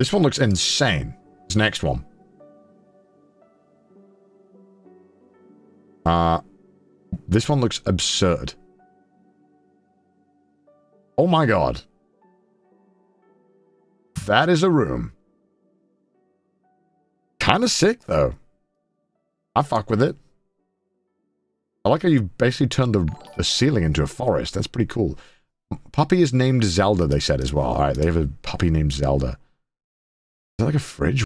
This one looks insane. This next one. This one looks absurd. Oh my god. That is a room. Kind of sick, though. I fuck with it. I like how you've basically turned the ceiling into a forest. That's pretty cool. Puppy is named Zelda, they said as well. Alright, they have a puppy named Zelda. Is that like a fridge?